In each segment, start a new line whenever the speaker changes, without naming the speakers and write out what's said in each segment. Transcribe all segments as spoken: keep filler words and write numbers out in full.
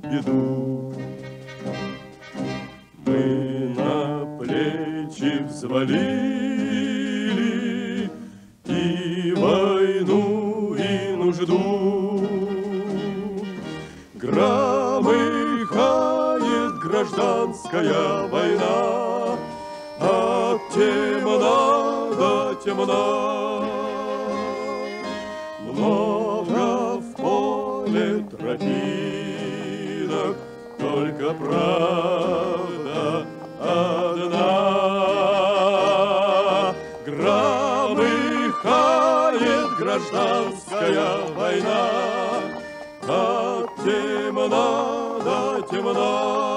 беду. Мы на плечи взвалили и войну, и нужду. Громыхает гражданская война, от темна до темна. Много в поле тропинок, только правда одна. Громыхает гражданская война, от темна до темна.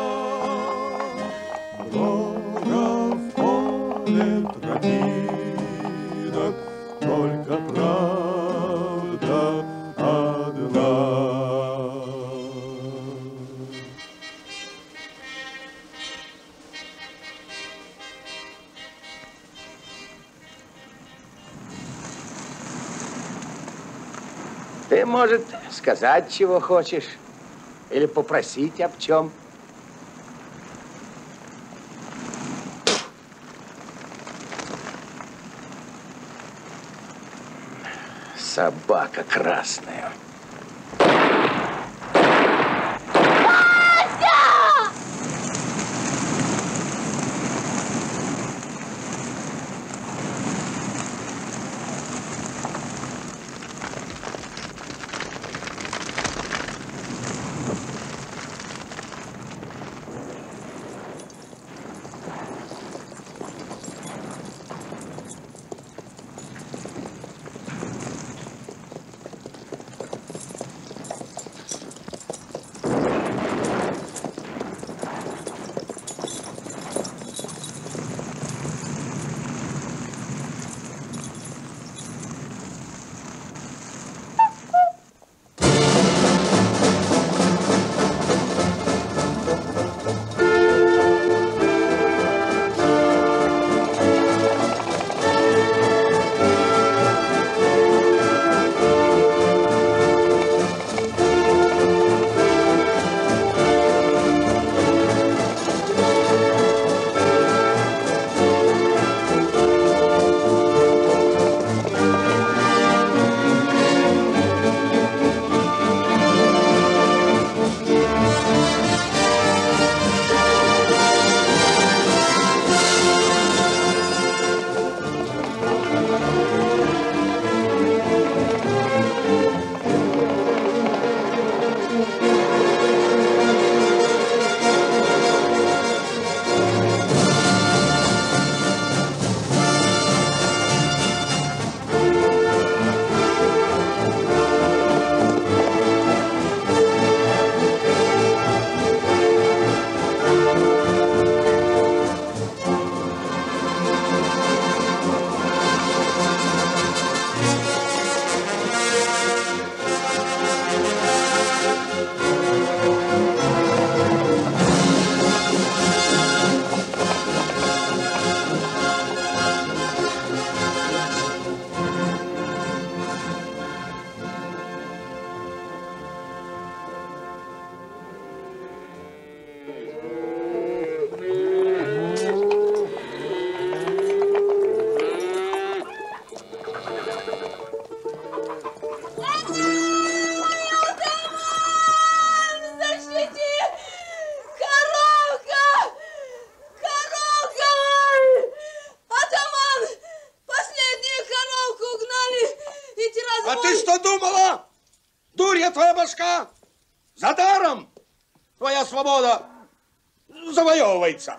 Много в поле тропинок, только правда одна.
Ты, может, сказать, чего хочешь, или попросить об чем? Собака красная.
Свобода завоевывается.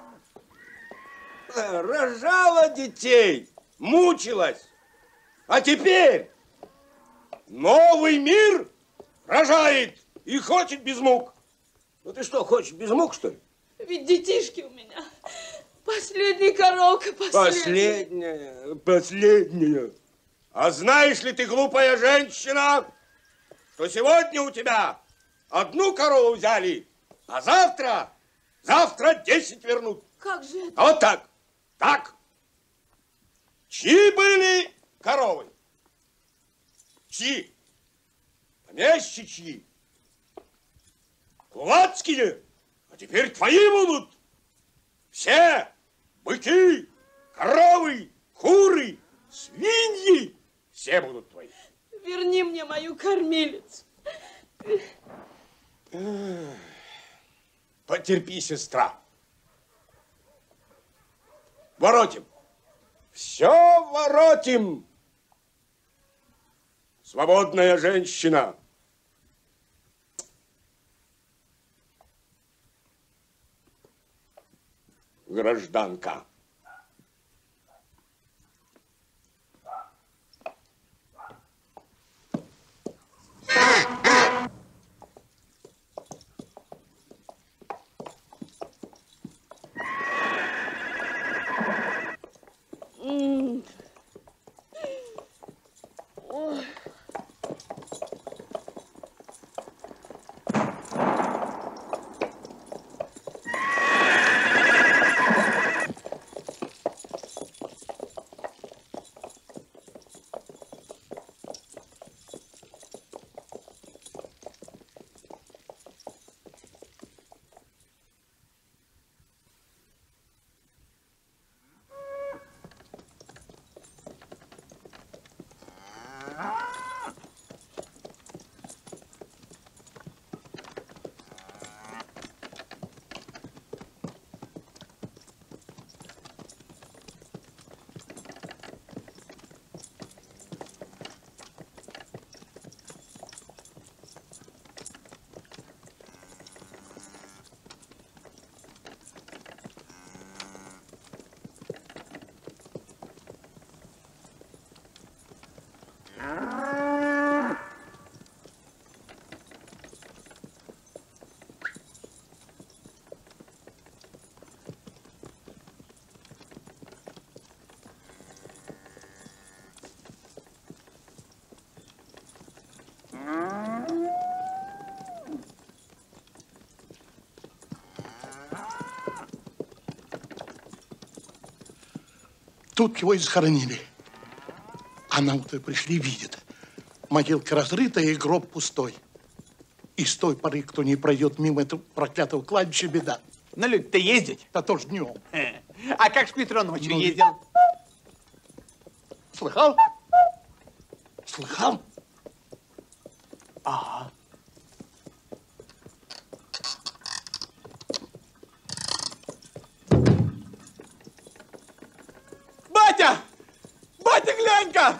Рожала детей, мучилась. А теперь новый мир рожает и хочет без мук. Ну ты что, хочешь без мук, что ли?
Ведь детишки у меня. Последняя коровка, последняя.
Последняя, последняя. А знаешь ли ты, глупая женщина, что сегодня у тебя одну корову взяли, а завтра, завтра десять вернут.
Как же это?
А вот так, так. Чьи были коровы? Чьи? Помещичьи. кулацкие, а теперь твои будут. Все быки, коровы, куры, свиньи, все будут твои.
Верни мне мою кормилицу.
Потерпи, сестра. Воротим. Все воротим. Свободная женщина. Гражданка.
М. Ой.
Тут его и захоронили. А нам-то пришли, видят. Могилка разрыта и гроб пустой. И с той поры, кто не пройдет мимо этого проклятого кладбища, беда.
На люди-то ездить?
Да тоже днем.
А как ж Петро ночью
Ну,
ездил?
Слыхал? Слыхал?
Ага. Батя! Батя, глянь-ка!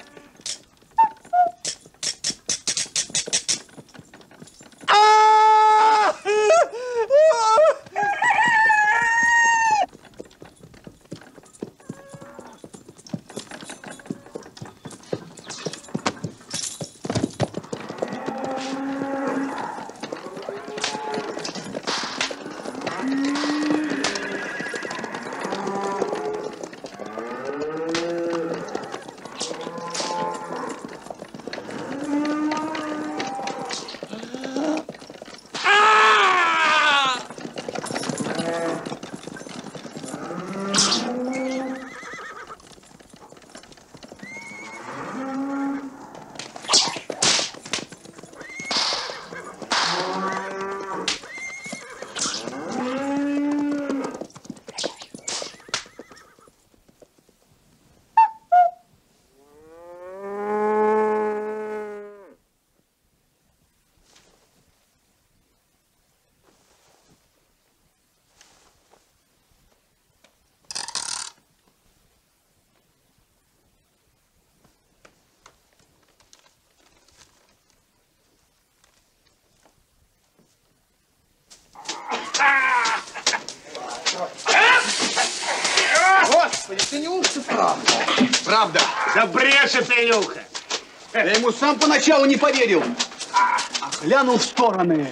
Господи, ты неужто правда?
Правда.
Да брешет Илюха.
Я ему сам поначалу не поверил. А глянул в стороны.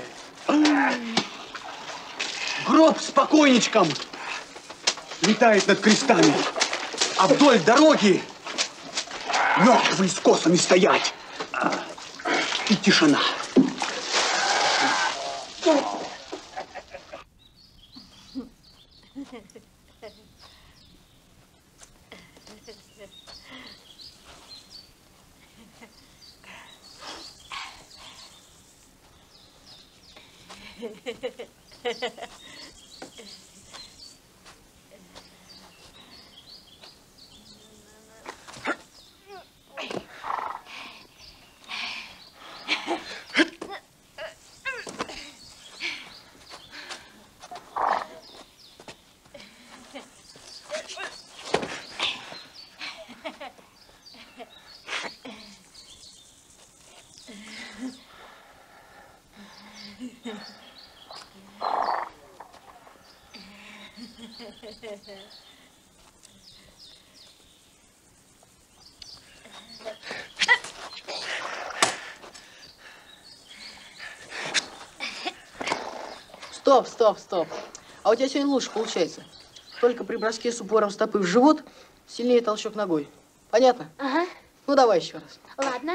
Гроб с покойничком летает над крестами. А вдоль дороги мертвые с косами стоять. И тишина.
Стоп, стоп, стоп. А у тебя сегодня лучше получается. Только при броске с упором стопы в живот сильнее толчок ногой. Понятно?
Ага.
Ну, давай еще раз.
Ладно.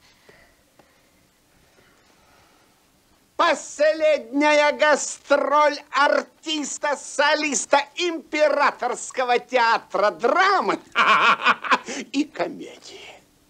Последняя гастроль артиста-солиста Императорского театра драмы и комедии.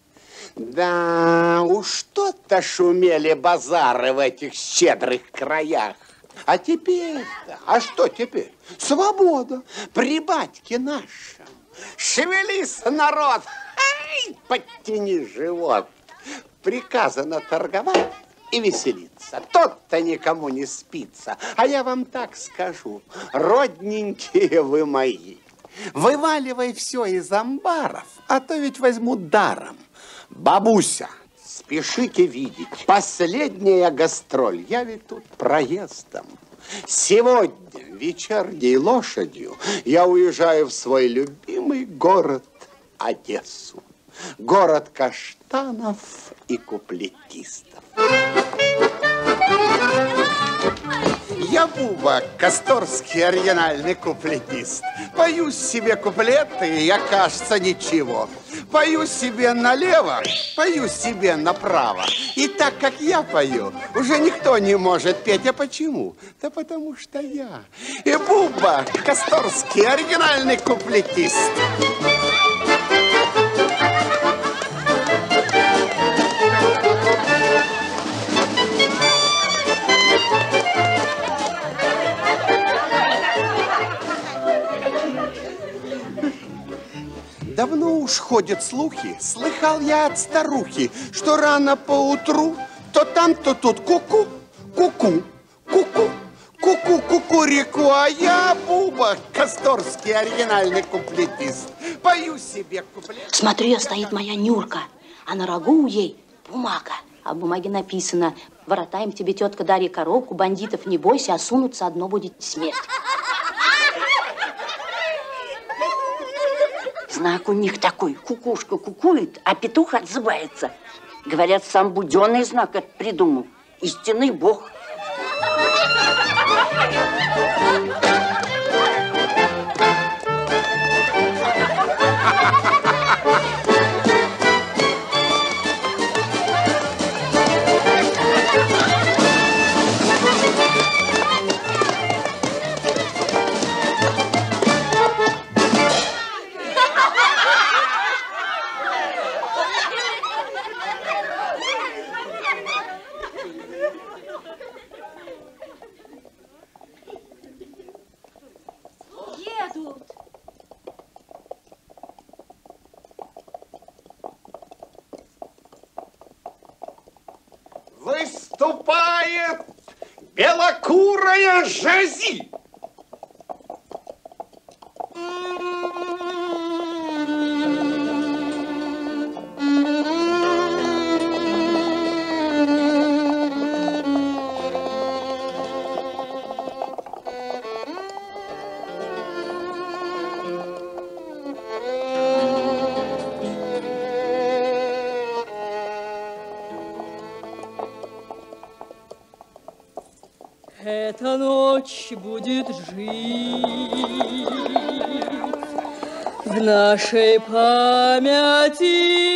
Да, уж что-то шумели базары в этих щедрых краях. А теперь-то, а что теперь? Свобода при батьке нашем. Шевелись, народ, ай, подтяни живот. Приказано торговать и веселиться. Тот-то никому не спится. А я вам так скажу, родненькие вы мои, вываливай все из амбаров, а то ведь возьму даром. Бабуся, спешите видеть, последняя гастроль, я ведь тут проездом. Сегодня вечерней лошадью я уезжаю в свой любимый город Одессу. Город каштанов и куплетистов. Я Буба, касторский оригинальный куплетист. Пою себе куплеты, я, кажется, ничего. Пою себе налево, пою себе направо. И так, как я пою, уже никто не может петь. А почему? Да потому что я и Буба, касторский оригинальный куплетист. Давно уж ходят слухи, слыхал я от старухи, что рано поутру то там, то тут ку-ку, ку-ку, ку-ку, ку-ку, кукурику, а я Буба, касторский оригинальный куплетист. Пою себе куплет.
Смотри, стоит моя Нюрка, а на рогу ей бумага. А в бумаге написано: воротаем тебе, тетка Дарья, коробку, бандитов не бойся, а сунуться одно будет смерть. Знак у них такой: кукушка кукует, а петух отзывается. Говорят, сам Буденный знак это придумал. Истинный бог.
Выступает белокурая Жази.
Эта ночь будет жить в нашей памяти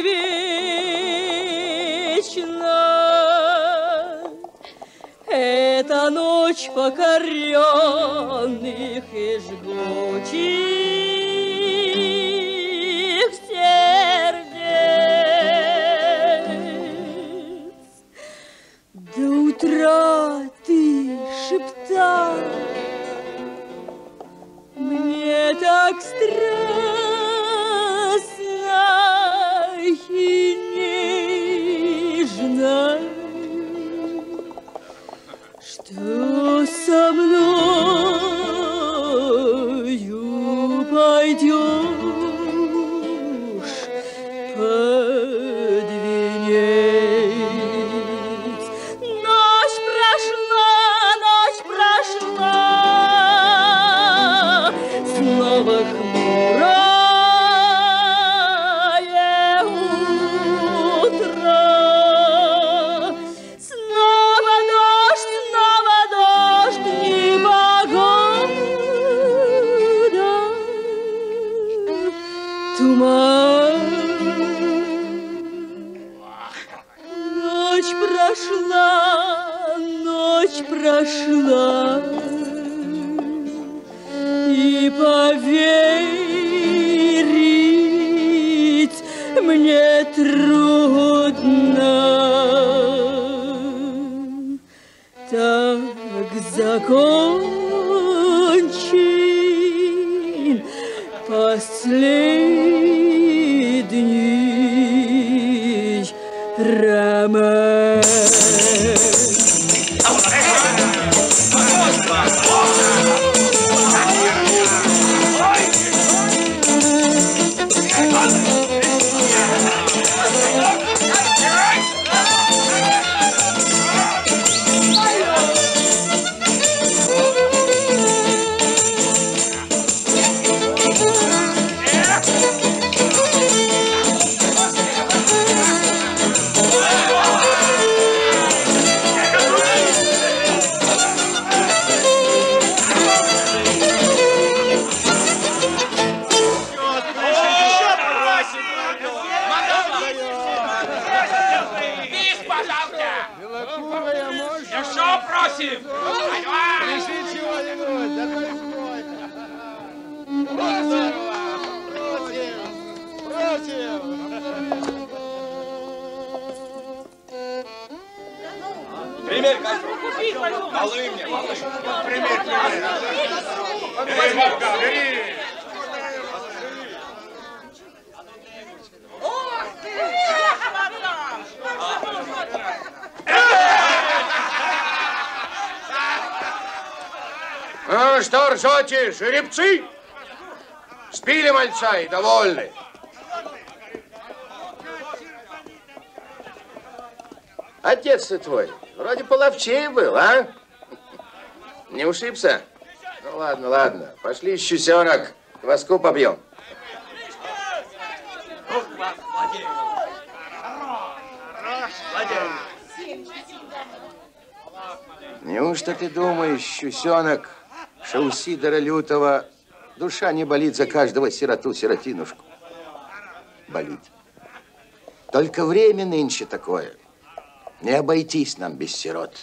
вечно. Это ночь покоренных и жгучих сердец. До утра ты шептал. Мне так страстно и нежно, что со мною пойдешь под венец. Ночь прошла, ночь прошла, снова хмурое утро. Снова дождь, снова дождь, непогода, туман. Ночь прошла, ночь прошла, и поверить мне трудно. Так закончен последний роман.
Примерь, малый мне, малый. Примерь, примерь. Бери, бабка, бери.
Ну, что ржете, жеребцы? Спили мальца и довольны. Отец-то твой вроде половчей был, а? Не ушибся? Ну, ладно, ладно. Пошли, щусенок, кваску побьем. Неужто ты думаешь, щусенок, что у Сидора Лютого душа не болит за каждого сироту-сиротинушку? Болит. Только время нынче такое. Не обойтись нам без сирот.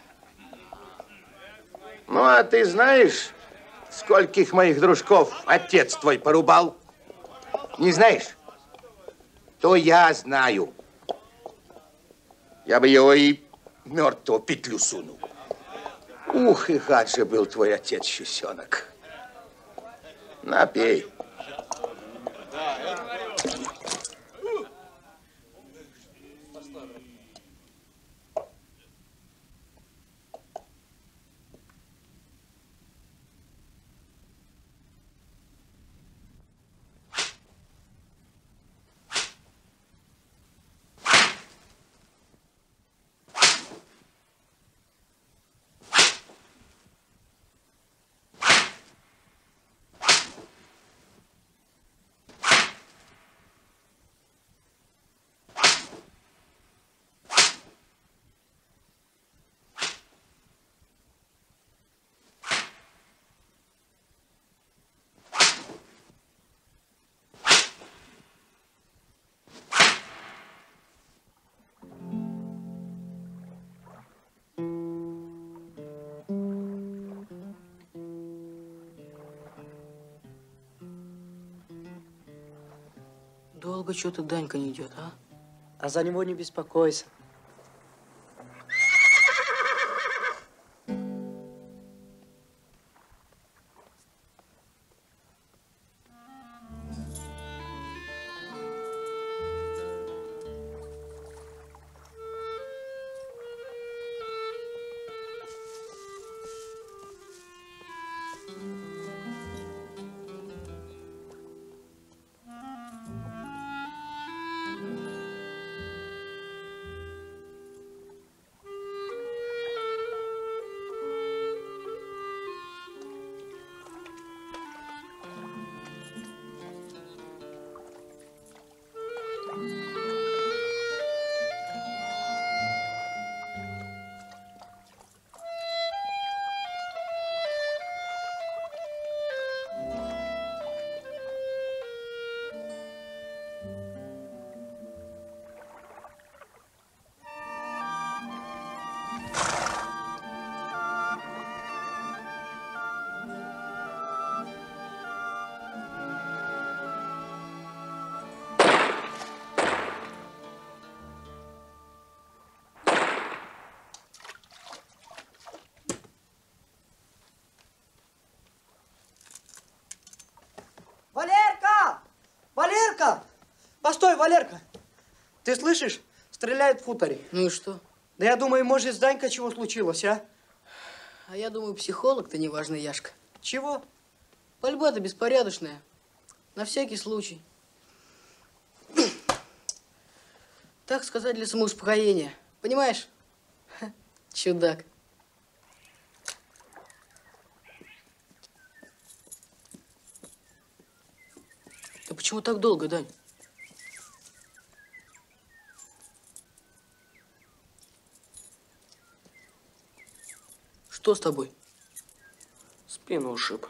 Ну, а ты знаешь, скольких моих дружков отец твой порубал? Не знаешь? То я знаю. Я бы его и мертвого петлю сунул. Ух, и гад же был твой отец, щусенок. Напей.
Долго что-то Данька не идет, а?
А за него не беспокойся. Валерка, ты слышишь? Стреляет в хуторе.
Ну и что?
Да я думаю, может, с Данькой чего случилось, а?
А я думаю, психолог-то неважный, Яшка.
Чего?
Пальба-то беспорядочная. На всякий случай. Так сказать, для самоуспокоения. Понимаешь? Ха, чудак. Да почему так долго, Дань? Что с тобой?
Спину ушиб.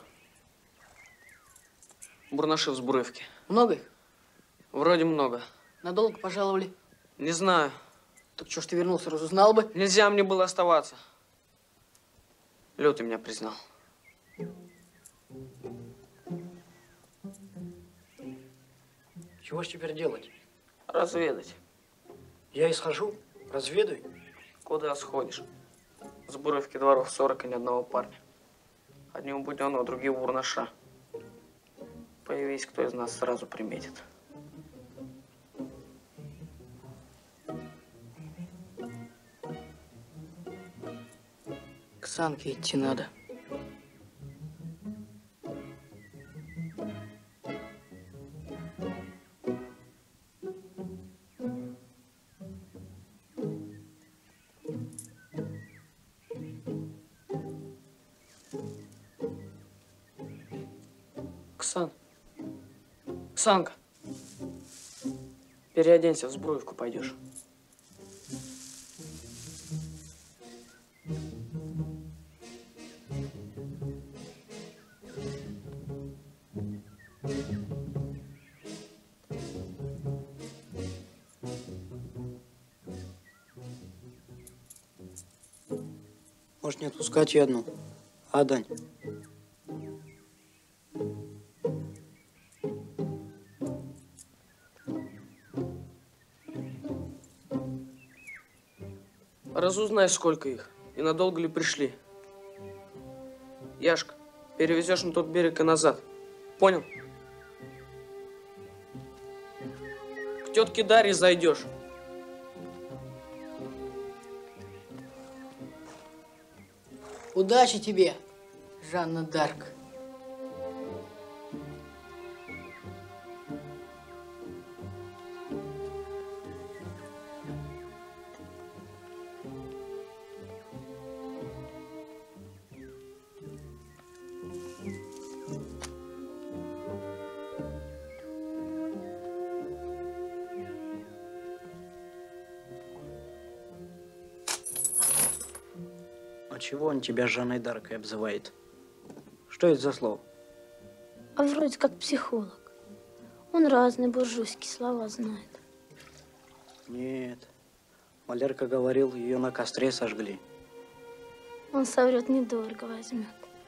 Бурнаши в Збруевке.
Много их?
Вроде много.
Надолго пожаловали?
Не знаю.
Так что ж ты вернулся, разузнал бы?
Нельзя мне было оставаться. Лютый меня признал.
Чего ж теперь делать?
Разведать.
Я и схожу, разведаю.
Куда сходишь? В Збруевке дворов сорок и ни одного парня. Одни у Буденного, другие у Бурнаша. Появись, кто из нас сразу приметит.
К Санке идти надо.
Ксан. Ксанка. Переоденься, в Збруевку пойдешь.
Может, не отпускать ее одну? А, Дань?
Разузнай, сколько их и надолго ли пришли. Яшка, перевезешь на тот берег и назад. Понял? К тетке Дарье зайдешь.
Удачи тебе, Жанна Дарк.
Чего он тебя Жанной Даркой обзывает? Что это за слово?
А вроде как психолог. Он разные буржуйские слова знает.
Нет. Валерка говорил, ее на костре сожгли.
Он соврет, недорого возьмет.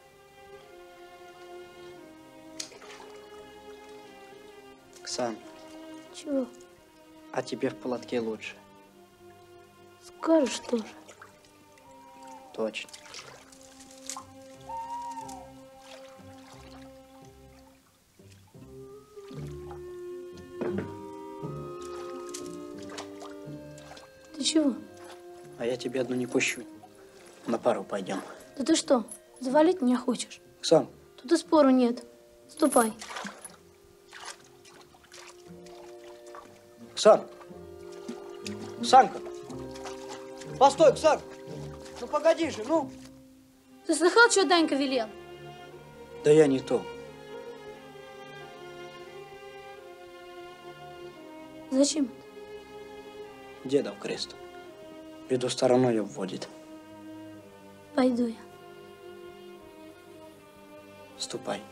Ксан.
Чего?
А тебе в палатке лучше.
Скажешь тоже.
Точно.
Ты чего?
А я тебя одну не пущу. На пару пойдем.
Да ты что, завалить меня хочешь?
Ксан.
Тут и спору нет. Ступай.
Ксан. Ксанка. Постой, Ксан. Ну погоди же, ну.
Ты слыхал, что Данька велел?
Да я не то.
Зачем это?
Деда в крест. Виду стороной ее вводит.
Пойду я.
Ступай.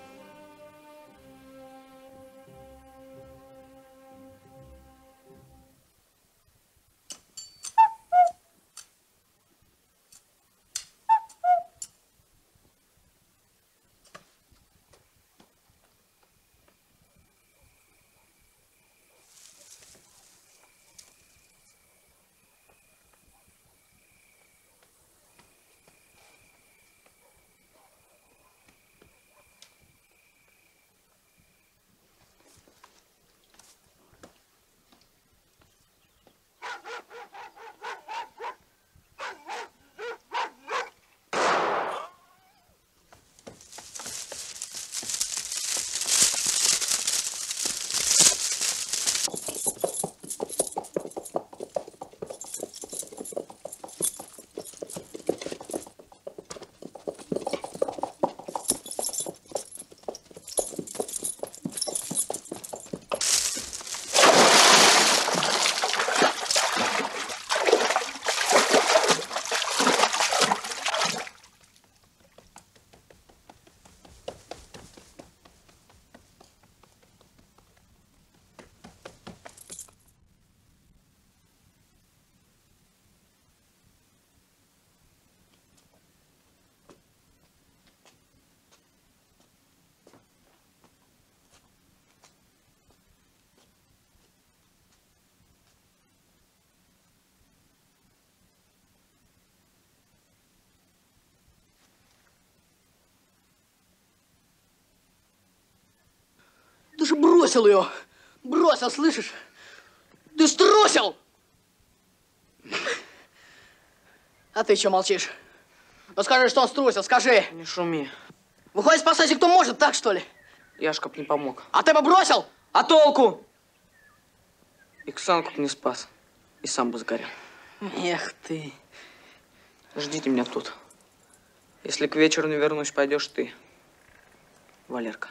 Ты же бросил ее. Бросил, слышишь? Ты струсил! А ты что молчишь? Ну скажи, что он струсил, скажи.
Не шуми.
Выходит, спасайся, кто может, так что ли?
Яшка б не помог.
А ты бы бросил?
А толку? Иксанку б не спас. И сам бы сгорел.
Эх ты.
Ждите меня тут. Если к вечеру не вернусь, пойдешь ты, Валерка.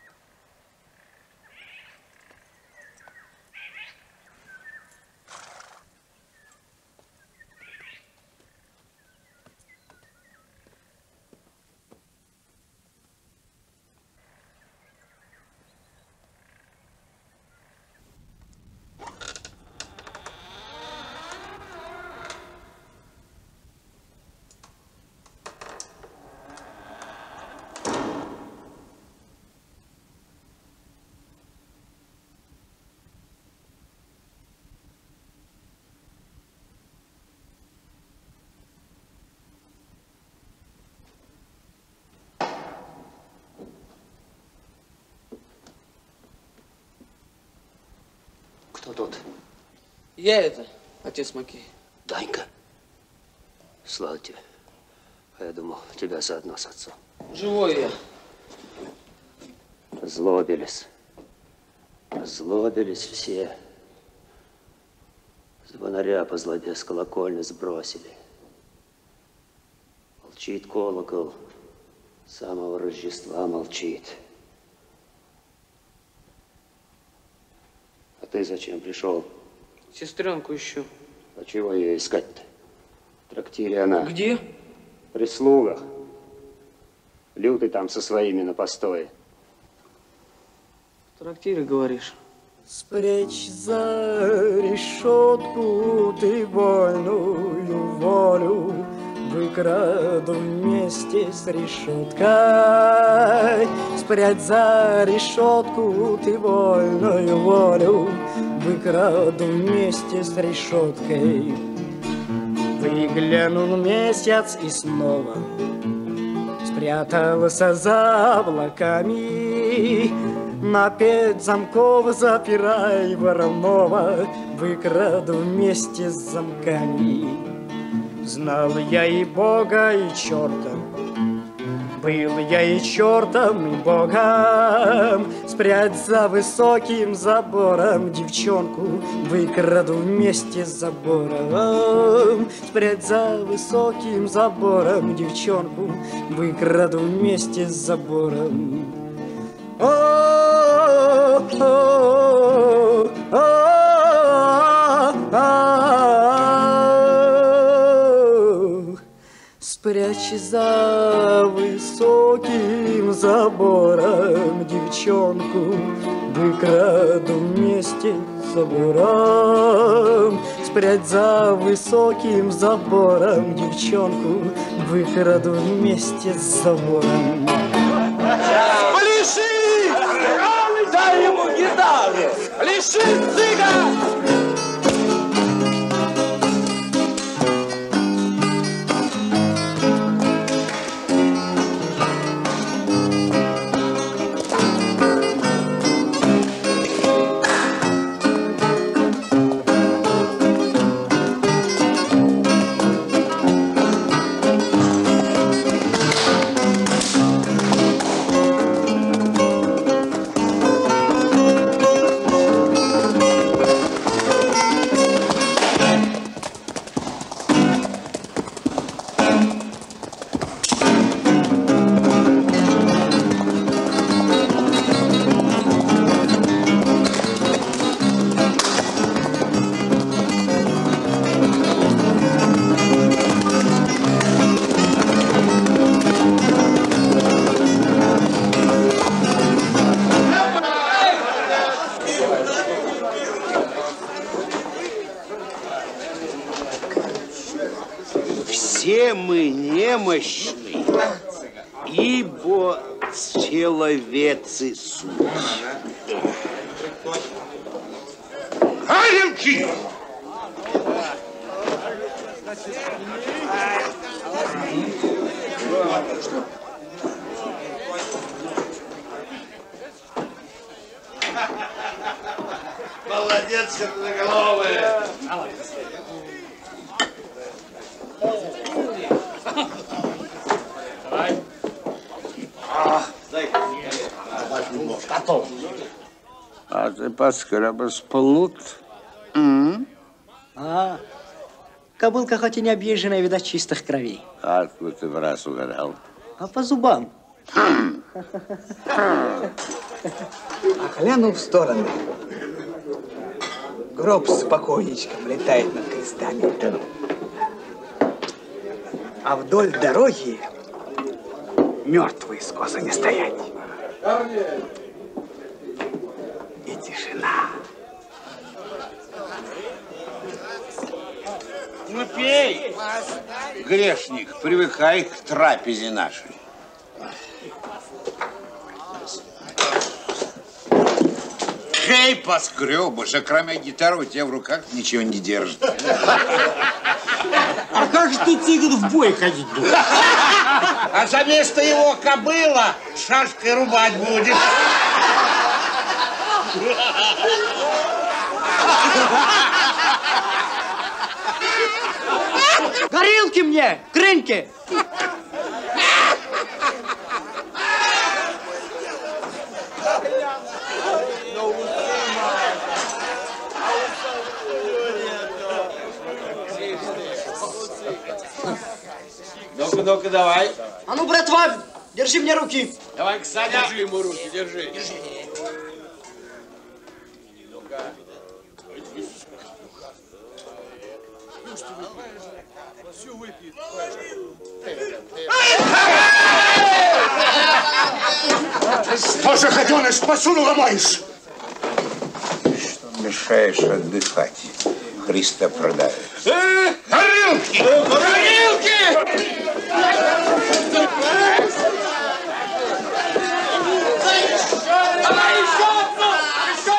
Кто тут?
Я это, отец Макей.
Данька. Слава тебе. А я думал, тебя заодно с отцом.
Живой я.
Злобились. Злобились все. Звонаря по злоде с колокольни сбросили. Молчит колокол. С самого Рождества молчит. А ты зачем пришел?
Сестренку ищу.
А чего ее искать-то? В трактире она.
Где?
При слугах. Лютый там со своими на постое.
В трактире, говоришь?
Спрячь за решетку ты вольную волю, выкраду вместе с решеткой. Спрячь за решетку ты вольную волю, выкраду вместе с решеткой. Выглянул месяц и снова спрятался за облаками. На пять замков запирай Воронова, выкраду вместе с замками. Знал я и Бога, и черта, был я и чертом, и Богом. Спрячь за высоким забором девчонку, выкраду вместе с забором. Спрячь за высоким забором девчонку, выкраду вместе с забором. Спрячь за высоким забором девчонку, выкраду вместе с забором. Спрячь за высоким забором девчонку, выкраду вместе с забором.
Пляши! Дай ему гитару! Пляши, цыган!
Все мы немощны, ибо человецы суть.
Халенки!
Черноголовые! Давай.
Готов.
А ты подскребешь плут?
А, кобылка хоть и не объезженная, видать, чистых кровей.
А откуда ты в раз угадал?
А по зубам.
А глянул в сторону. Гроб с покойничком летает над крестами. А вдоль дороги мертвые скоса не стоять. И тишина.
Ну пей, грешник, привыкай к трапезе нашей. Пей, поскребыш, а кроме гитары у тебя в руках ничего не держит.
А как же ты, цыган, в бой ходить будешь?
А за место его кобыла шашкой рубать будет.
Горилки мне, крынки!
Ну-ка, ну-ка, давай.
А ну, братва, держи мне руки.
Давай, Саня. Держи ему руки, держи. Держи.
Что же, гаденыш, посуду ломаешь?
Что мешаешь отдыхать, Христа продавец?
Э, горилки! Горилки! Давай еще одну! Еще!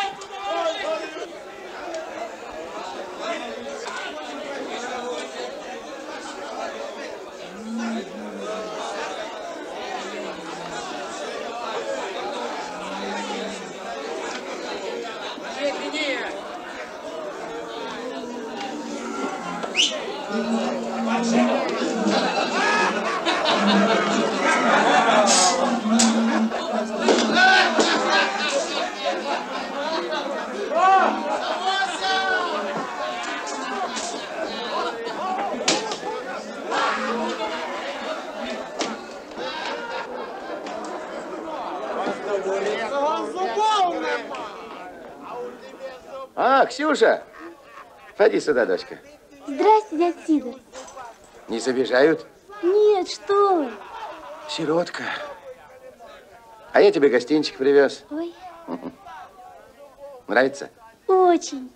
А, Ксюша, ходи сюда, дочка.
Здрасте, дядь Сидор.
Не забежают?
Нет, что вы.
Сиротка. А я тебе гостинчик привез.
Ой.
Нравится?
Очень.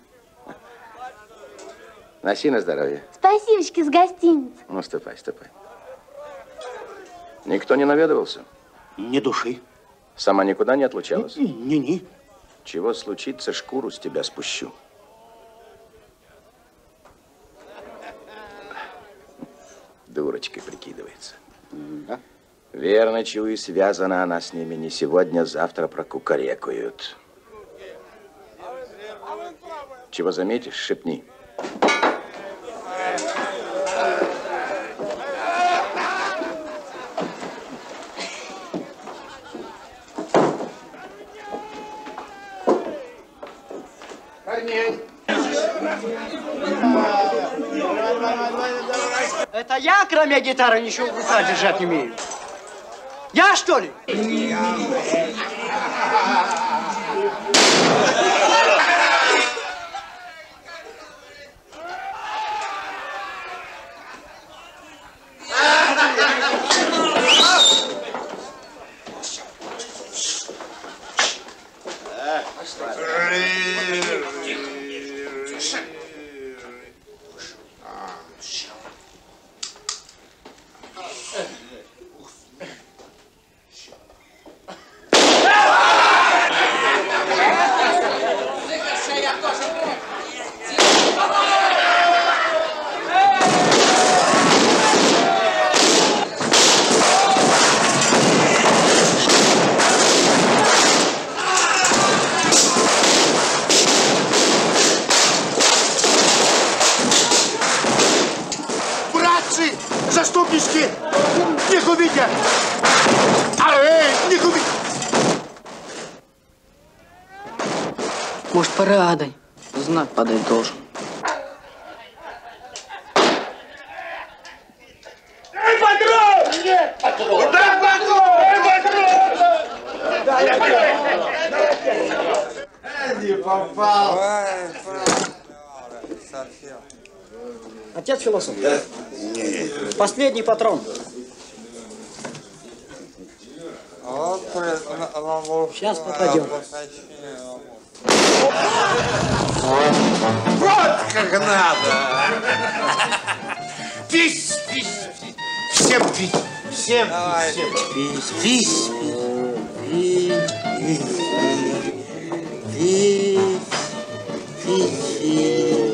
Носи на здоровье.
Спасибочки с гостиницы.
Ну, ступай, ступай. Никто не наведывался?
Ни души.
Сама никуда не отлучалась?
Не-не.
Чего случится, шкуру с тебя спущу. Дурочкой прикидывается.
Да.
Верно, чую, связана она с ними не сегодня, завтра прокукарекают. Чего заметишь, шепни.
Это я, кроме гитары, ничего в руках держать не умею. Я, что ли?
Не губите! А, эй, не губите!
Может, пора, Адань? Знак подать должен.
Эй, патрон! Нет, патрон! Да, патрон! Эй, патрон! Да, я не попал.
Отец философ. Последний патрон. Сейчас попадем.
Вот как надо! Пись, пись, пись. Всем пить. Всем пить. Всем пить. Пись, пить. Пить. Пить. Пить.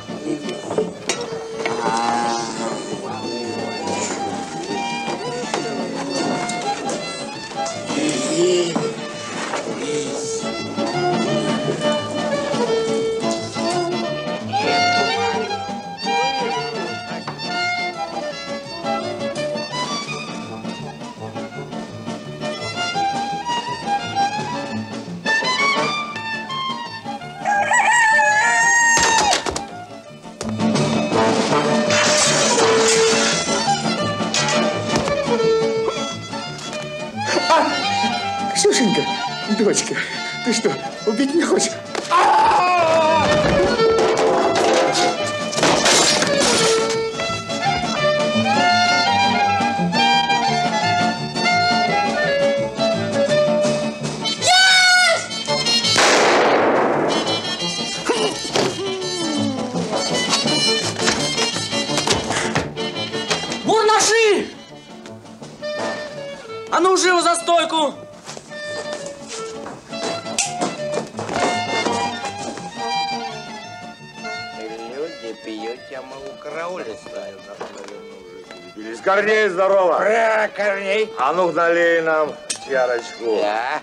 Ксюшенька, дочка, ты что, убить меня хочешь?
Бурнаши! А ну, живо за стойку!
Люди пьют, а мы у карауля ставим на
Корней, здорово.
Бра, Корней.
А ну налей нам чарочку.
Да.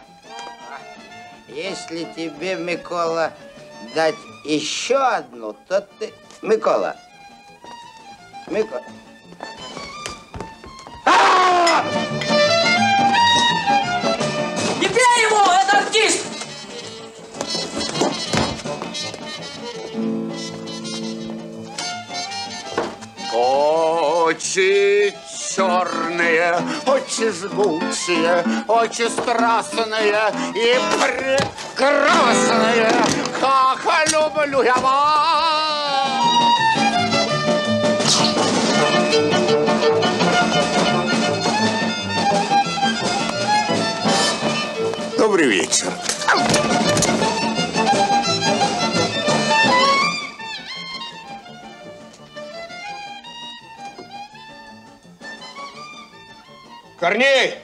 Если тебе, Микола, дать еще одну, то ты... Микола. Микола.
Не бей его, это артист!
Очи черные, очи жгучие, очи страстные и прекрасные, как люблю я вас. Добрый вечер.
Корней!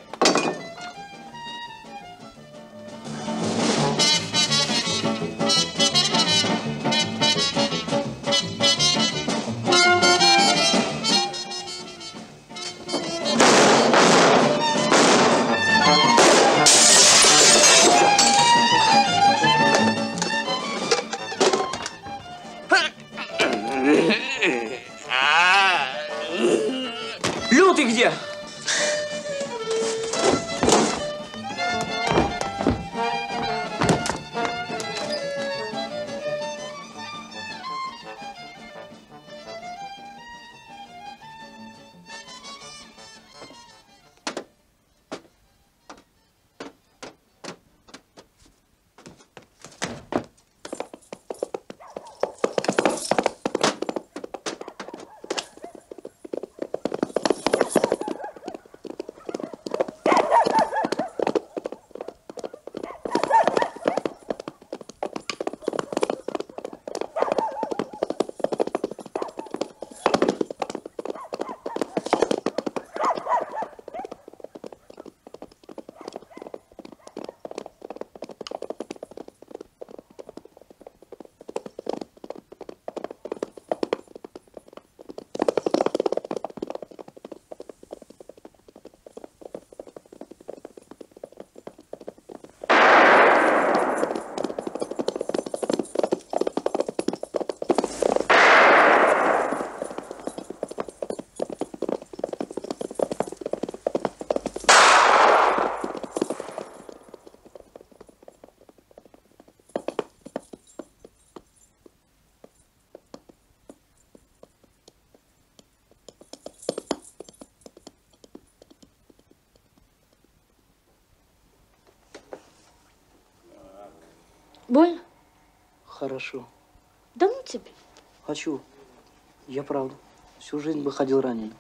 Лютый где?
Больно?
Хорошо.
Да ну тебе.
Хочу. Я правда. Всю жизнь бы ходил раненым.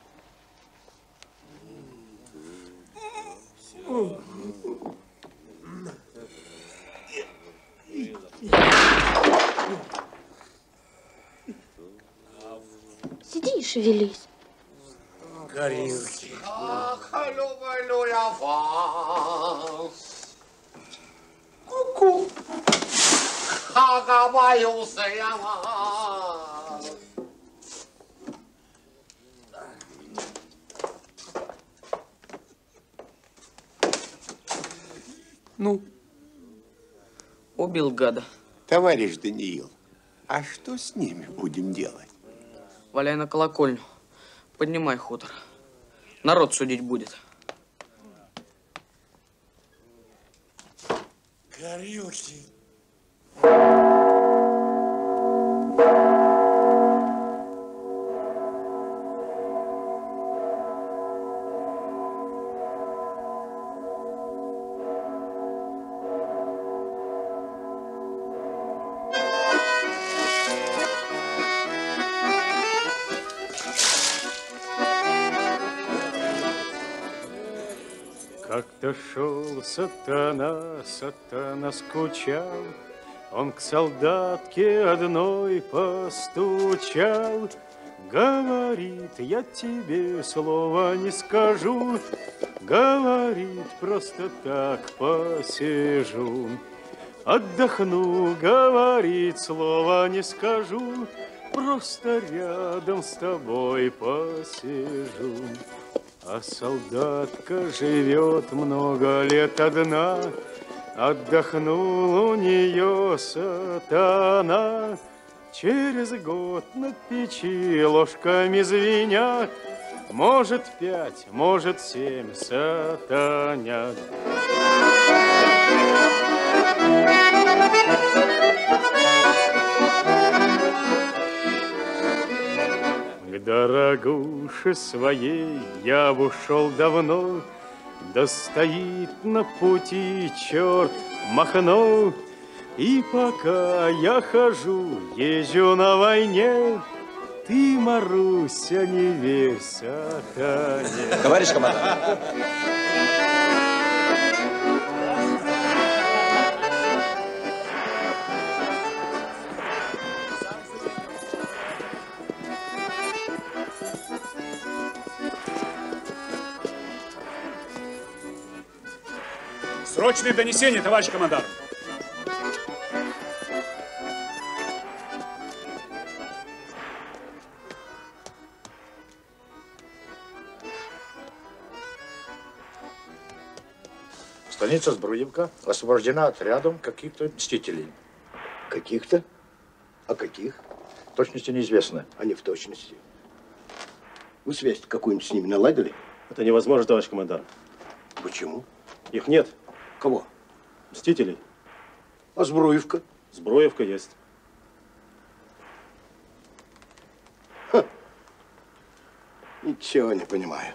Сиди и шевелись.
Горилки. Ах, люблю я вас. Ку-ку. Ах, боюсь я вас.
Ну? Убил гада.
Товарищ Даниил, а что с ними будем делать?
Валяй на колокольню. Поднимай хутор. Народ судить будет.
Горюхи.
Как-то шел сатана, сатана скучал, он к солдатке одной постучал. Говорит, я тебе слова не скажу, говорит, просто так посижу. Отдохну, говорит, слова не скажу, просто рядом с тобой посижу. А солдатка живет много лет одна, отдохнул у нее сатана. Через год на печи ложками звенят, может пять, может семь сатанят. К дорогуше своей я ушел давно, да стоит на пути черт Махно. И пока я хожу, езжу на войне, ты, Маруся, не верь сатане.
Товарищ командир.
Срочное донесение, товарищ командант.
Станица Збруевка освобождена отрядом каких-то мстителей.
Каких-то? А каких?
В точности неизвестно.
А не в точности. Вы связь какую-нибудь с ними наладили?
Это невозможно, товарищ командарм.
Почему?
Их нет.
Кого?
Мстителей.
А Збруевка?
Збруевка есть.
Ха. Ничего не понимаю.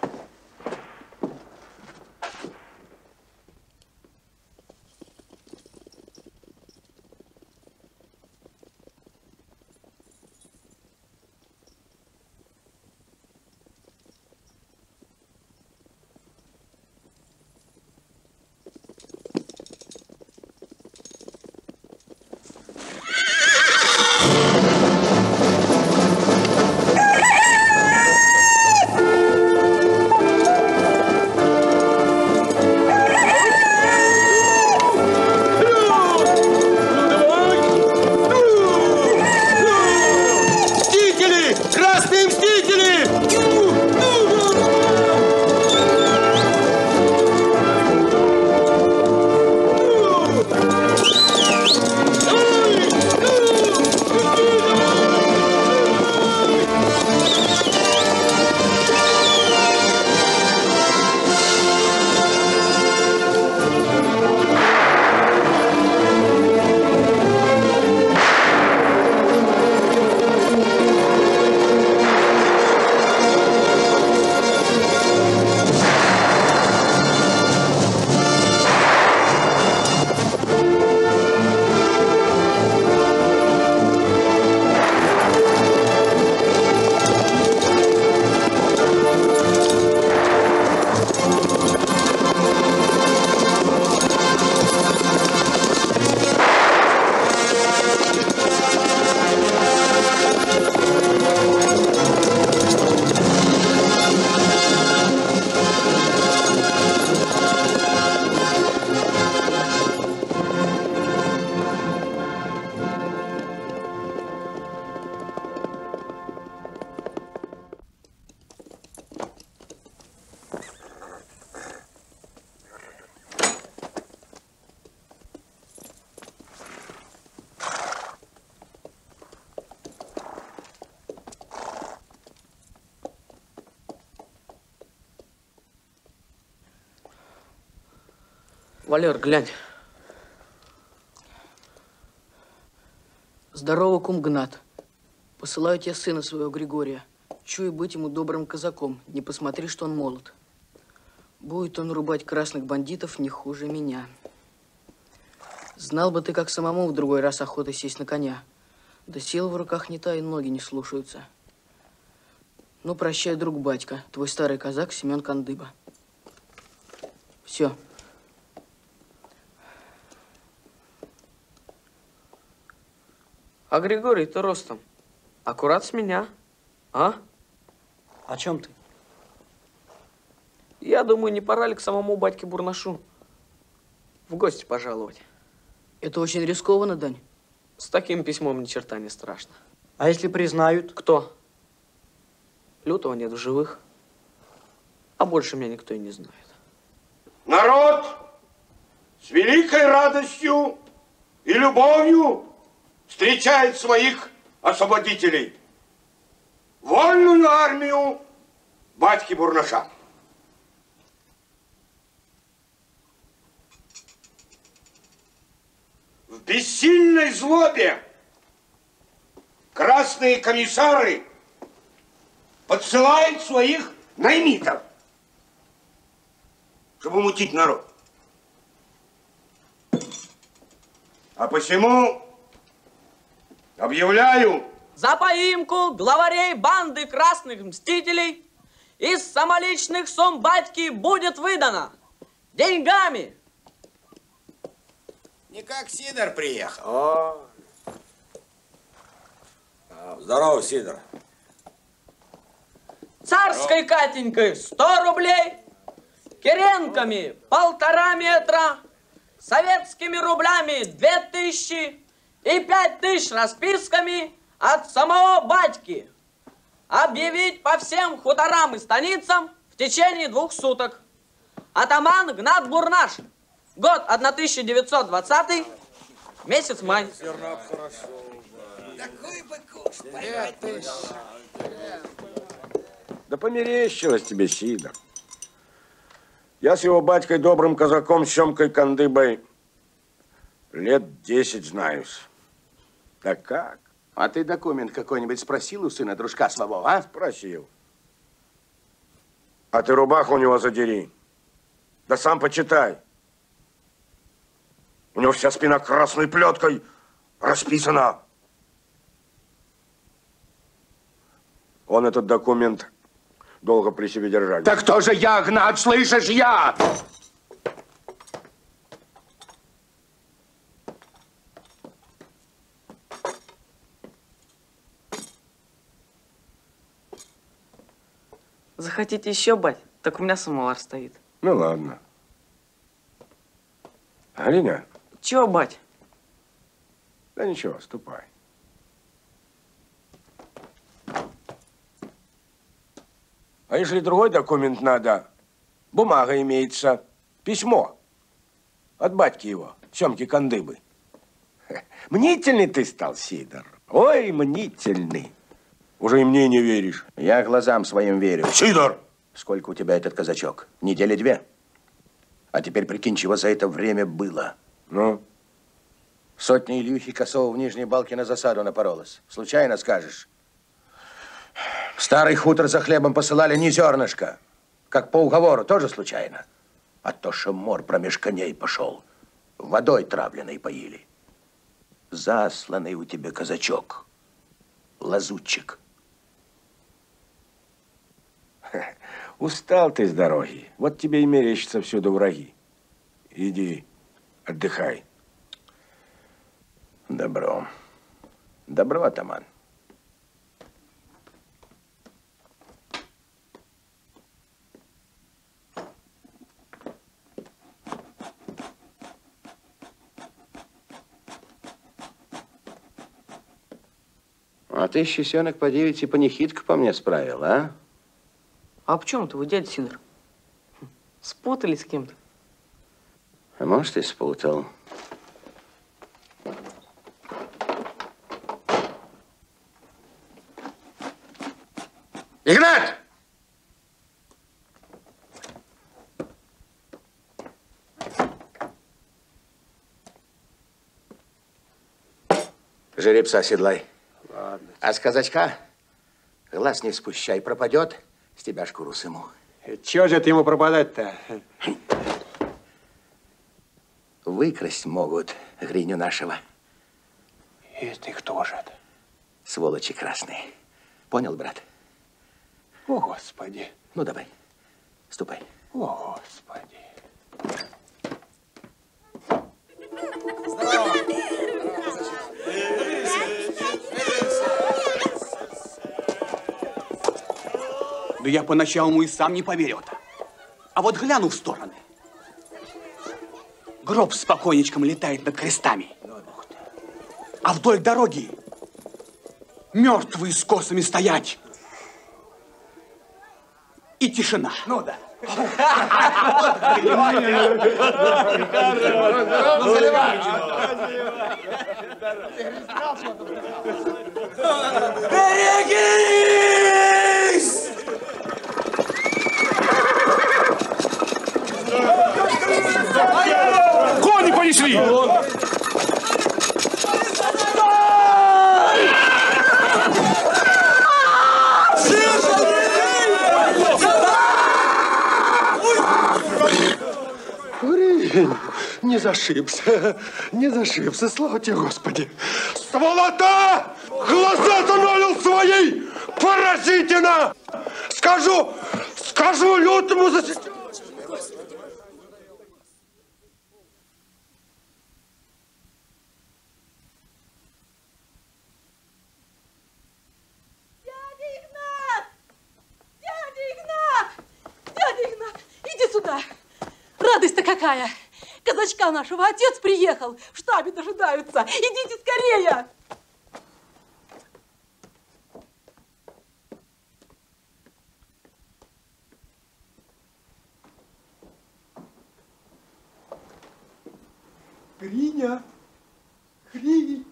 Валер, глянь.
Здорово, кум Гнат. Посылаю тебе сына своего Григория. Чую быть ему добрым казаком. Не посмотри, что он молод. Будет он рубать красных бандитов не хуже меня. Знал бы ты, как самому в другой раз охота сесть на коня. Да сила в руках не та, и ноги не слушаются. Ну, прощай, друг батька, твой старый казак Семен Кандыба. Все.
А Григорий, ты ростом аккурат с меня, а?
О чем ты?
Я думаю, не пора ли к самому батьке Бурнашу в гости пожаловать?
Это очень рискованно, Дань.
С таким письмом ни черта не страшно.
А если признают?
Кто? Лютого нет в живых. А больше меня никто и не знает.
Народ с великой радостью и любовью встречает своих освободителей. Вольную армию батьки Бурнаша. В бессильной злобе красные комиссары подсылают своих наймитов, чтобы мутить народ. А посему объявляю
за поимку главарей банды красных мстителей из самоличных сумм батьки будет выдано деньгами.
Не как Сидор приехал. О. Здорово, Сидор.
Царской Катенькой сто рублей, Киренками полтора метра, советскими рублями две тысячи и пять тысяч расписками от самого батьки. Объявить по всем хуторам и станицам в течение двух суток. Атаман Гнат Бурнаш. Год тысяча девятьсот двадцатый, месяц май.
Такой бы куш, понимаете?
Да померещилось тебе, Сидор. Я с его батькой, добрым казаком Семкой Кандыбой, лет десять знаюсь. Да как?
А ты документ какой-нибудь спросил у сына дружка своего, а?
Спросил. А ты рубаху у него задери. Да сам почитай. У него вся спина красной плеткой расписана. Он этот документ долго при себе держать.
Так кто же я, Гнат, слышишь, я?
Захотите еще, бать? Так у меня самовар стоит.
Ну ладно. Галиня?
Чего, бать?
Да ничего, ступай. А если другой документ надо, бумага имеется, письмо от батьки его, Семки Кандыбы. Мнительный ты стал, Сидор. Ой, мнительный. Уже и мне не веришь.
Я глазам своим верю.
Сидор!
Сколько у тебя этот казачок? Недели две? А теперь прикинь, чего за это время было.
Ну?
Сотня Ильюхи Косова в Нижней Балке на засаду напоролась. Случайно скажешь? Старый хутор за хлебом посылали не зернышко. Как по уговору, тоже случайно. А то, что мор промеж коней пошел. Водой травленной поили. Засланный у тебя казачок. Лазутчик.
Устал ты с дороги. Вот тебе и мерещатся всюду враги. Иди, отдыхай.
Добро. Добро, атаман. А ты, щесенок, по девять и панихидку по мне справил, а?
А почему ты вы, дядя Сидор? Спутали с кем-то?
А может, и спутал. Игнат! Жеребца седлай.
Ладно.
А с казачка глаз не спущай, пропадет, с тебя шкуру сыму.
Чего же это ему пропадать-то?
Выкрасть могут Гриню нашего.
И ты кто же это?
Сволочи красные. Понял, брат?
О, Господи.
Ну, давай, ступай.
О, Господи.
Да я поначалу и сам не поверил-то. А вот гляну в стороны. Гроб с покойничком летает над крестами. А вдоль дороги мертвые с косами стоять. И тишина. Ну да.
Берегись!
Кони понесли!
Не зашибся, не зашибся, слава тебе, Господи. Сволота! Глаза-то налил свои! Поразительно! Скажу, скажу лютому за...
Дядя Игнат, иди сюда. Радость-то какая. Казачка нашего отец приехал. В штабе дожидаются. Идите скорее.
Гриня, Гринь.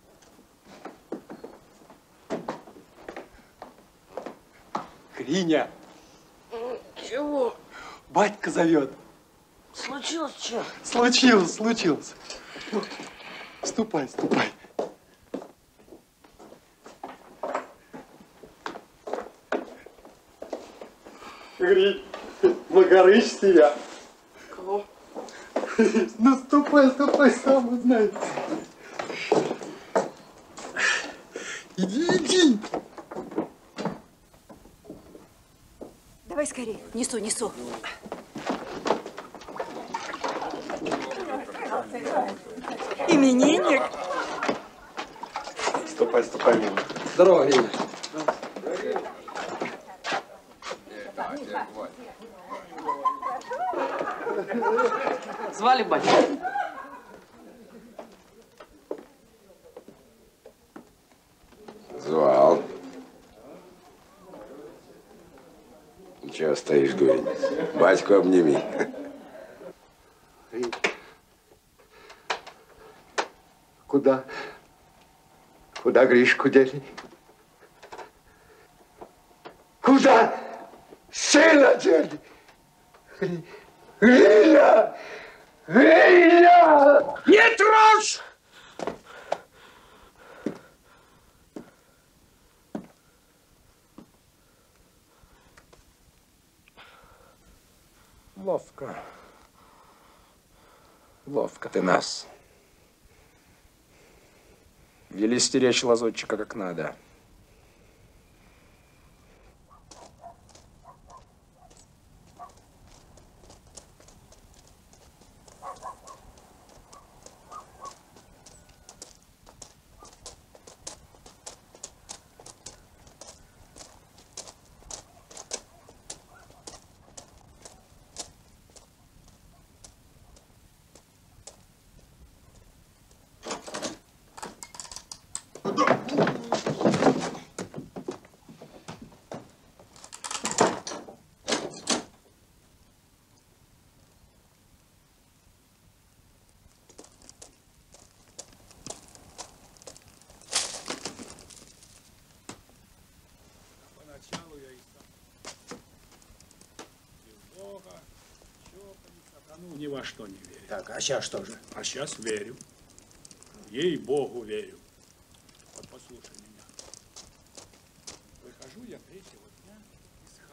Гриня.
Чего?
Батька зовет.
Случилось что?
Случилось, случилось. Ну, ступай, ступай. Гринь, Макарыч тебя.
Кого?
Ну, ступай, ступай, сам узнай. Иди, иди.
Давай скорее. Несу, несу. Именинник.
Ступай, ступай, мимо. Здорово, Гриня.
Звали батю?
Звал. Чего стоишь, дурень? Батьку обними.
Куда? Куда Гришку дели? Куда? Сына дели? Гриня! Гриня!
Не трожь!
Ловко. Ловко ты нас. Вели стеречь лазутчика как надо.
Поначалу я и сам и в Бога, чопа, ни сатану, ни во что не верю.
Так, а сейчас что же?
А сейчас верю. Ей-богу верю.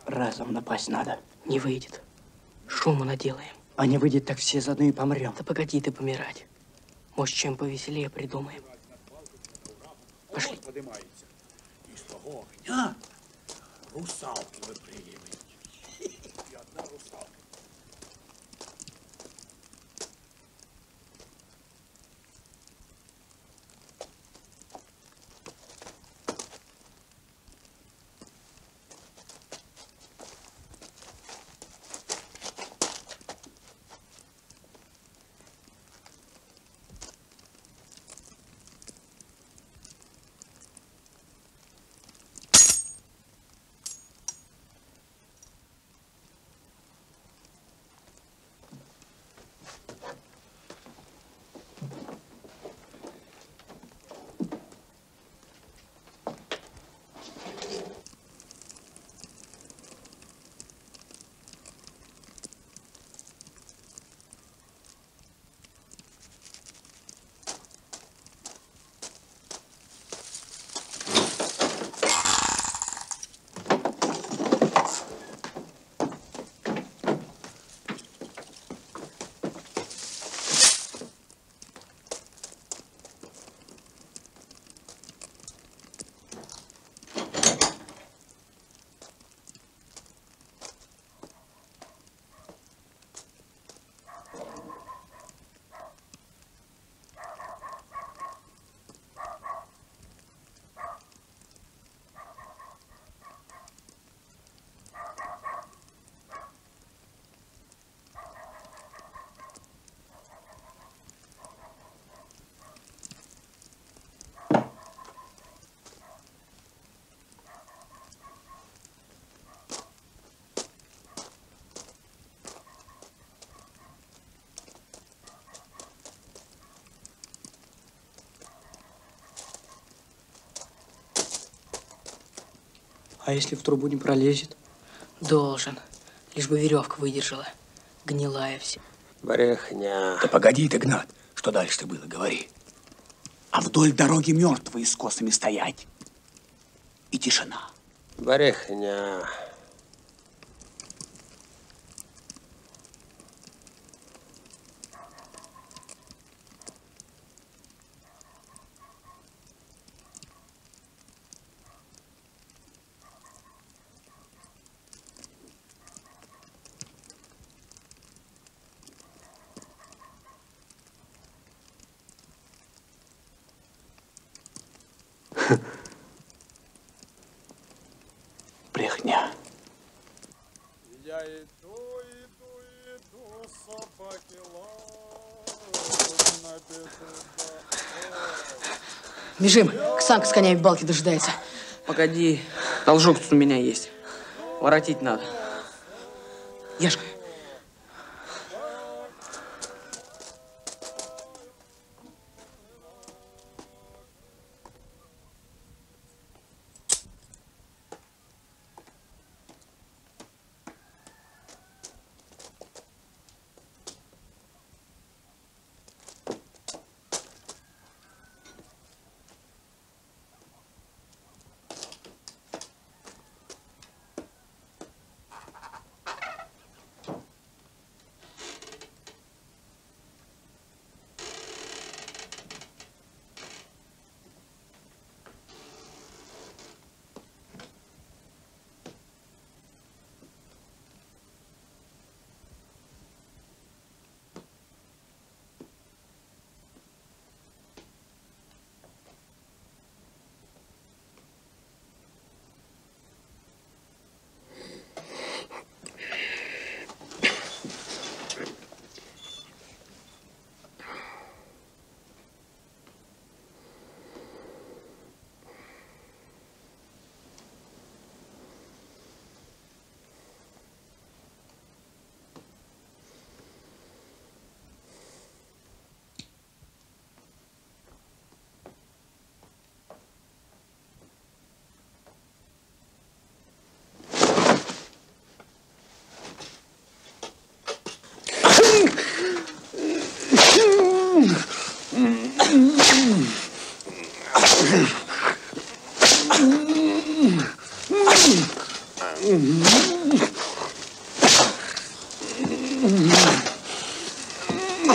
разом напасть надо.
Не выйдет. Шума наделаем.
А не выйдет, так все заодно и помрем.
Да погоди ты помирать. Может, чем повеселее придумаем. Пошли.
Из того огня русалки выпрыгивают. И одна русалка.
А если в трубу не пролезет?
Должен. Лишь бы веревка выдержала. Гнилая вся.
Брехня.
Да погоди ты, Гнат. Что дальше-то было, говори. А вдоль дороги мертвые с косами стоять. И тишина.
Брехня.
Брехня.
Я иду, иду, иду, собаки лают на беду.
Бежим. Ксанка с конями в балке дожидается.
Погоди. Должок тут у меня есть. Воротить надо.
Яшка.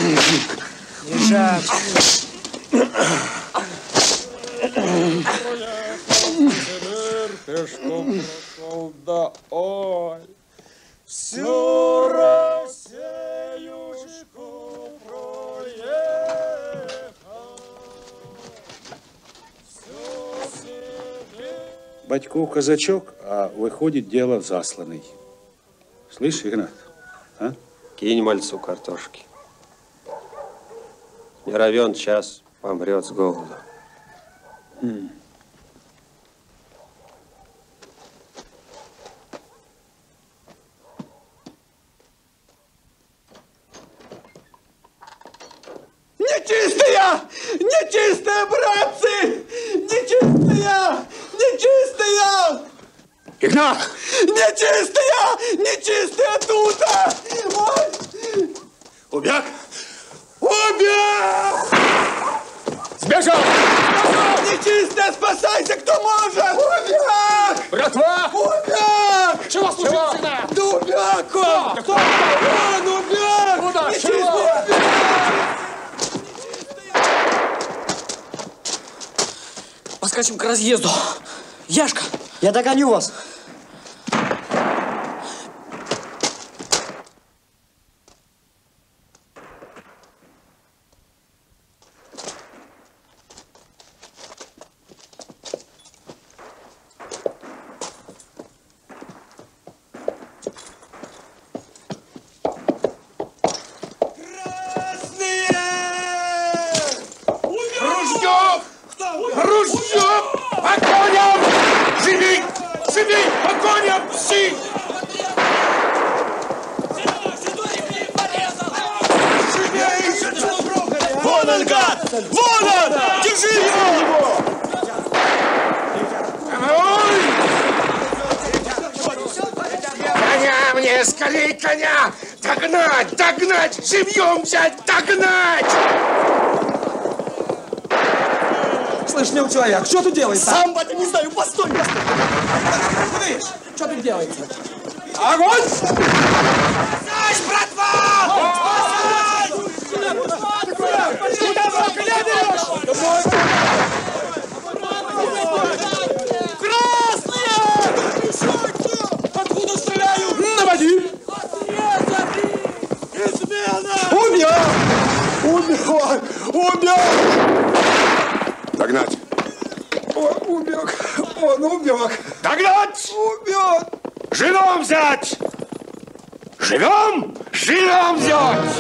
Лежать.
Пешком прошел, да ой, всю Россиюшку проехал.
Батьков казачок, а выходит дело засланный. Слышь, Игнат, а?
Кинь мальцу картошки. Не равен час, помрет с голоду.
М.
Нечистая! Нечистая, братцы! Нечистая! Нечистая!
Игнат!
Нечистая! Нечистая тут! Ой!
Убег!
Убег!
Сбежал!
Нечистая, спасайся, кто может! Убег!
Братва!
Убег!
Чего случилось, Игнат?
Да убег он!
Кто?
Он убег!
Куда?
Нечистая,
Чего?
убег!
Поскачем к разъезду. Яшка!
Я догоню вас.
Ружье! Ружье! По коням! Живей! Живей! По коням! Пси! Вон он, гад! Вон он! Держи его! Коня мне, скорей коня! Догнать! Догнать! Живьем взять! Догнать!
Слышь, мил человек, что тут делается?
Сам, батя, не знаю, постой, постой!
Слышь, что тут делается?
Огонь! Спасай, братва! Куда коня берешь? Красные! Откуда стреляют?
Наводи!
Измена!
Убег! Убег! Убег!
Догнать!
Он убег! Он убег!
Догнать!
Убег!
Живем взять! Живем! Живем взять!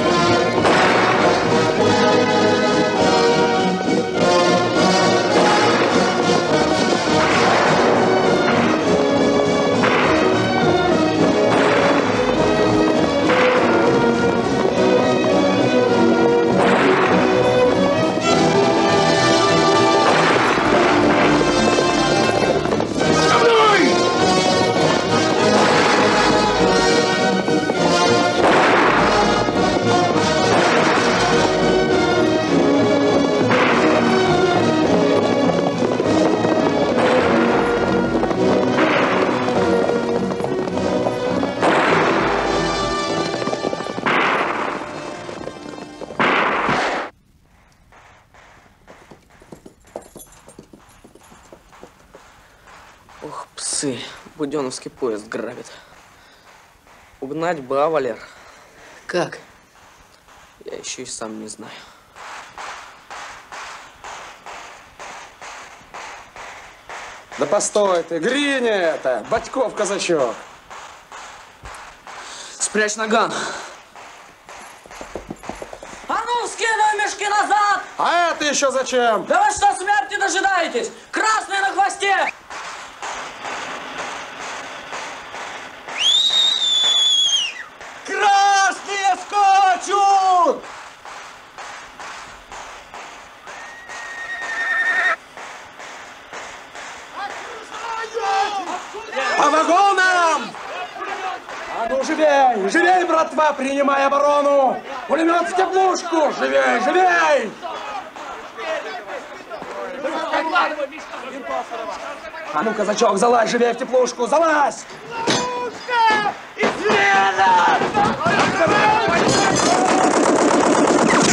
Ох, псы, Буденовский поезд грабит. Угнать бы, а, Валер? Как? Я еще и сам не знаю.
Да постой ты, Гриня это, Батьков казачок.
Спрячь наган. А ну, скидывай мешки назад!
А это еще зачем?
Да вы что, смерти дожидаетесь? Красные на хвосте!
Красные скачут!
По вагонам! А ну, живей! Живей, братва, принимай оборону! Пулемет в теплушку! Живей, живей! А ну, казачок, залазь, живей в теплушку! Залазь!
Измена!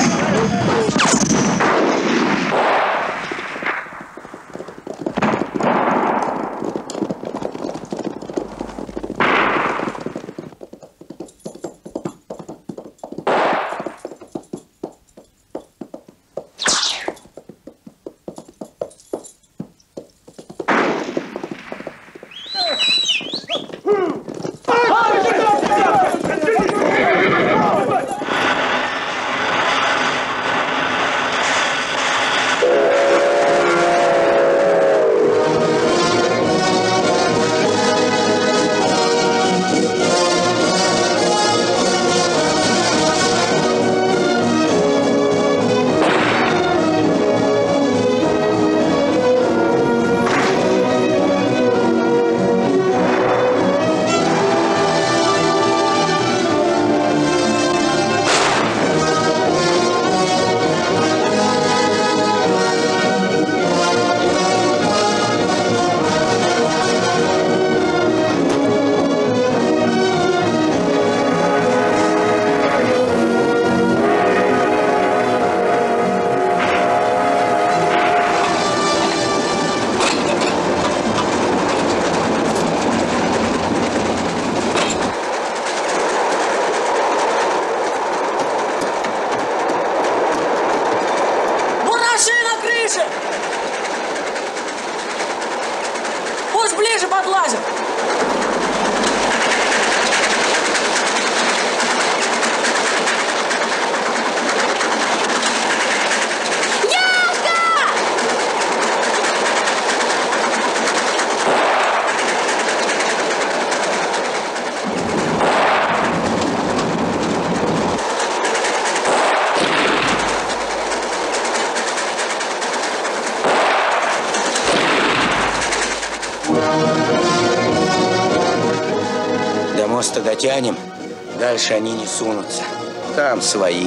просто дотянем, дальше они не сунутся. Там свои.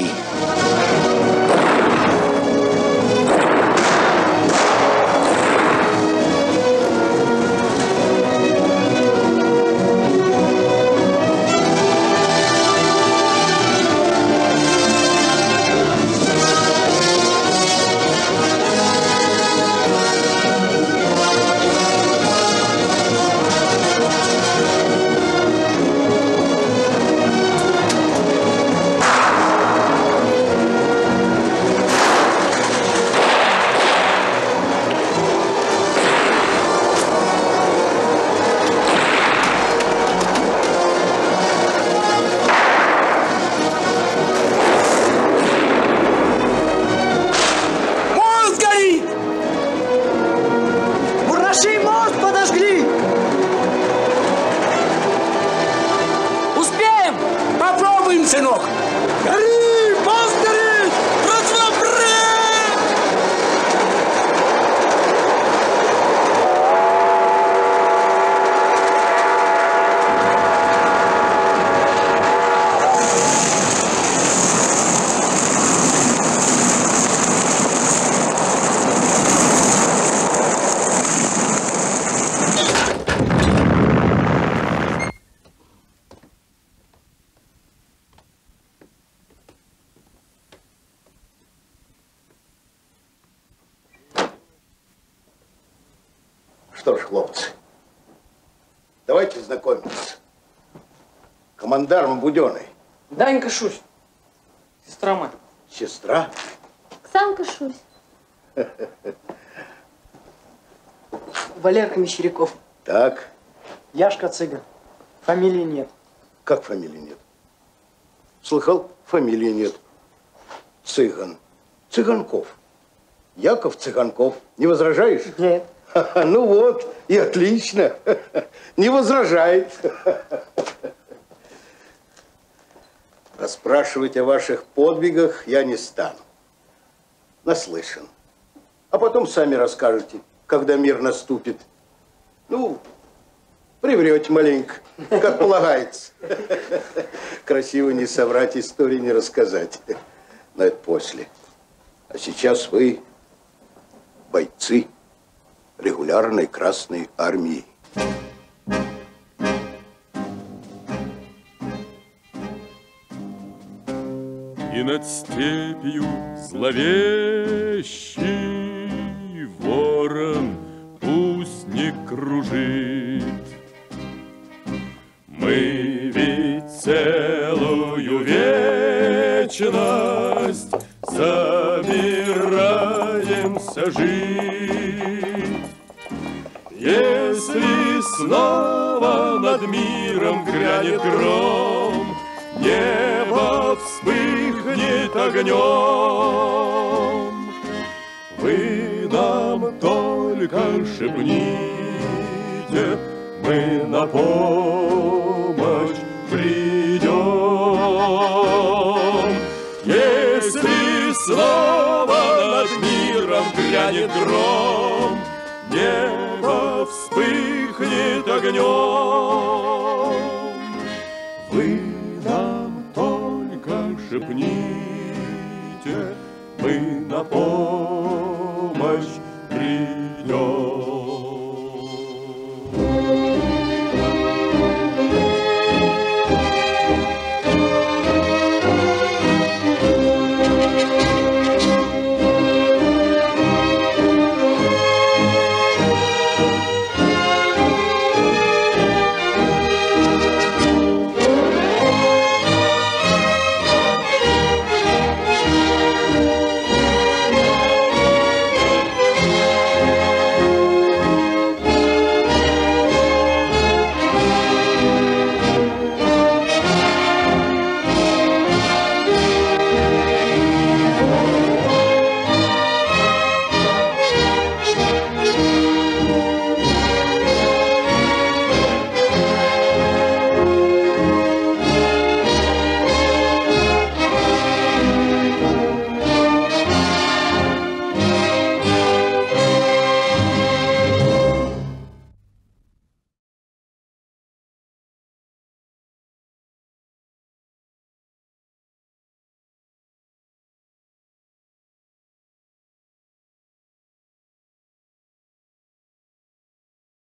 Что ж, хлопцы, давайте знакомиться. Командарм Буденный.
Данька Шусь, сестра моя.
Сестра?
Оксанка Шусь.
Валерка Мещеряков.
Так.
Яшка Цыган. Фамилии нет.
Как фамилии нет? Слыхал? Фамилии нет. Цыган. Цыганков. Яков Цыганков. Не возражаешь?
Нет.
Ну вот, и отлично. Не возражает. Расспрашивать о ваших подвигах я не стану. Наслышан. А потом сами расскажете, когда мир наступит. Ну, приврете маленько, как полагается. Красиво не соврать, истории не рассказать. Но это после. А сейчас вы бойцы регулярной Красной Армии.
И над степью зловещий ворон пусть не кружит. Мы ведь целую вечность собираемся жить. Если снова над миром грянет гром, небо вспыхнет огнем, вы нам только шепните, мы на помощь придем. Если снова над миром грянет гром, небо вспыхнет огнем, вы нам только шепните, мы на помощь придем.